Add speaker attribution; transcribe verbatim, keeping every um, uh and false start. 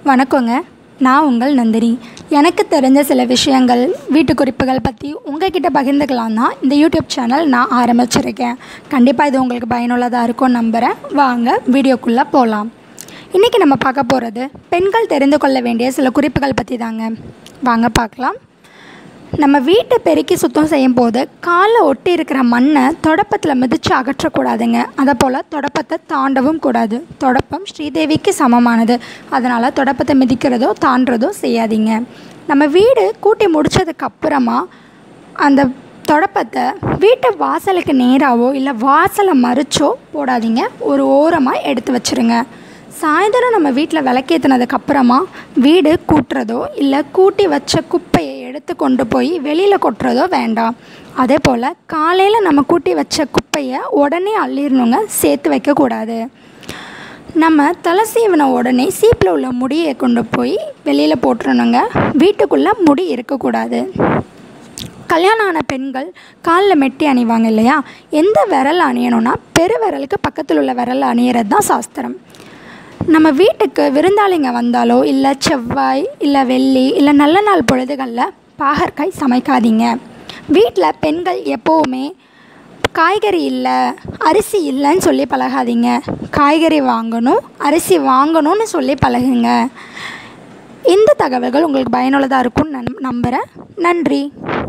Speaker 1: வணக்கங்க. நான் உங்கள் நந்தினி. எனக்கு தெரிஞ்ச சில விஷயங்கள், வீட்டு குறிப்புகள் பற்றி உங்கள்கிட்ட பகிர்ந்துக்கலாம் தான் இந்த யூடியூப் சேனல் நான் ஆரம்பிச்சிருக்கேன். கண்டிப்பாக இது உங்களுக்கு பயனுள்ளதாக இருக்கும்னு நம்புகிறேன். வாங்க வீடியோக்குள்ளே போகலாம். இன்றைக்கி நம்ம பார்க்க போகிறது பெண்கள் தெரிந்து கொள்ள வேண்டிய சில குறிப்புகள் பற்றி தாங்க. வாங்க பார்க்கலாம். நம்ம வீட்டை பெருக்கி சுத்தம் செய்யும் போது காலில் ஒட்டி இருக்கிற மண்ணை தொடப்பத்தில் மிதித்து அகற்றக்கூடாதுங்க. அதை போல் தொடப்பத்தை தாண்டவும் கூடாது. தொடப்பம் ஸ்ரீதேவிக்கு சமமானது. அதனால் தொடப்பத்தை மிதிக்கிறதோ தாண்டுறதோ செய்யாதீங்க. நம்ம வீடு கூட்டி முடித்ததுக்கப்புறமா அந்த தொடப்பத்தை வீட்டு வாசலுக்கு நேராகவோ இல்லை வாசலை மறிச்சோ போடாதீங்க. ஒரு ஓரமாக எடுத்து வச்சுருங்க. சாயந்தரம் நம்ம வீட்டில் விளக்கேற்றினதுக்கப்புறமா வீடு கூட்டுறதோ இல்லை கூட்டி வச்ச குப்பையை எடுத்து கொண்டு போய் வெளியில் கொட்டுறதோ வேண்டாம். அதே போல் காலையில் நம்ம கூட்டி வச்ச குப்பையை உடனே அள்ளிடணுங்க, சேர்த்து வைக்கக்கூடாது. நம்ம தலை சீவின உடனே சீப்பில் உள்ள முடியை கொண்டு போய் வெளியில் போட்டுறணுங்க. வீட்டுக்குள்ளே முடி இருக்கக்கூடாது. கல்யாணம் ஆன பெண்கள் காலில் மெட்டி அணிவாங்க இல்லையா? எந்த விரல் அணியணும்னா பெரு விரலுக்கு பக்கத்தில் உள்ள விரல் அணியிறது தான் சாஸ்திரம். நம்ம வீட்டுக்கு விருந்தாளிங்க வந்தாலோ இல்லை செவ்வாய் இல்லை வெள்ளி இல்லை நல்ல நாள் பொழுதுகளில் பாகற்காய் சமைக்காதீங்க. வீட்டில் பெண்கள் எப்போவுமே காய்கறி இல்லை அரிசி இல்லைன்னு சொல்லி பழகாதீங்க. காய்கறி வாங்கணும், அரிசி வாங்கணும்னு சொல்லி பழகுங்க. இந்த தகவல்கள் உங்களுக்கு பயனுள்ளதாக இருக்கும்னு நம் நம்புகிறேன். நன்றி.